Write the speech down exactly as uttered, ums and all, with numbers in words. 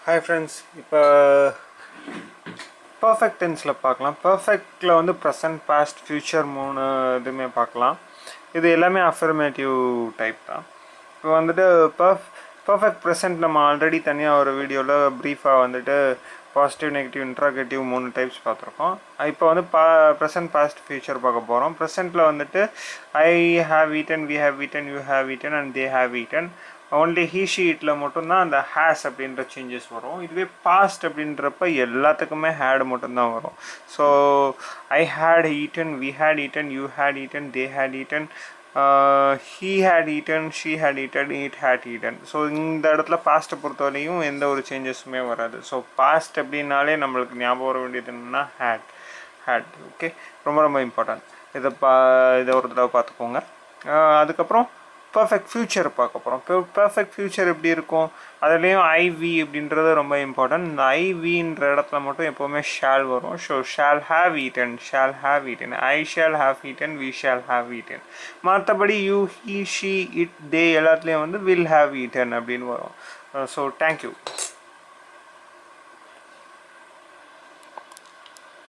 Hi friends, இப்போ perfect tenseல பார்க்கலாம். Perfectல வந்து present, past, future மூணு இதுமே பார்க்கலாம். இது எல்லாமே affirmative type தான். இப்போ வந்துட்டு perfect present நம்ம ஆல்ரெடி தனியாக ஒரு வீடியோவில் ப்ரீஃபாக வந்துட்டு பாசிட்டிவ் நெகட்டிவ் இன்ட்ராகேட்டிவ் மூணு டைப்ஸ் பார்த்துருக்கோம். இப்போ வந்து பா ப்ரெசன்ட் பாஸ்ட் ஃபியூச்சர் பார்க்க போகிறோம். ப்ரெசென்ட்டில் வந்துட்டு I have eaten, we have eaten, you have eaten and they have eaten. Only he ஷீட்டில் மட்டும்தான் அந்த ஹேஸ் அப்படின்ற சேஞ்சஸ் வரும். இதுவே பாஸ்ட் அப்படின்றப்ப எல்லாத்துக்குமே ஹேடு மட்டும்தான் வரும். So I had eaten, we had eaten, you had eaten, they had eaten, he had eaten, she had eaten, it had eaten. So இந்த இடத்துல பாஸ்ட்டை பொறுத்தவரையும் எந்த ஒரு சேஞ்சஸுமே வராது. ஸோ பாஸ்ட் அப்படின்னாலே நம்மளுக்கு ஞாபகம் வர வேண்டியது என்னென்னா ஹேட் ஹேட் ஓகே, ரொம்ப ரொம்ப இம்பார்ட்டன்ட். இதை பா இதை ஒரு தடவை பார்த்துக்கோங்க. அதுக்கப்புறம் பர்ஃபெக்ட் ஃப்யூச்சர் பார்க்க போகிறோம். பர்ஃபெக்ட் ஃப்யூச்சர் எப்படி இருக்கும், அதுலேயும் ஐவி அப்படின்றது ரொம்ப இம்பார்ட்டன்ட். இந்த ஐவின்ற இடத்துல மட்டும் எப்போவுமே ஷால் வரும். So shall have eaten, shall have eaten, I shall have eaten, we shall have eaten. மற்றபடி you, he, she, it, they எல்லாத்துலேயும் வந்து வில் ஹாவ் ஈட்டன் அப்படின்னு வரும். So thank you.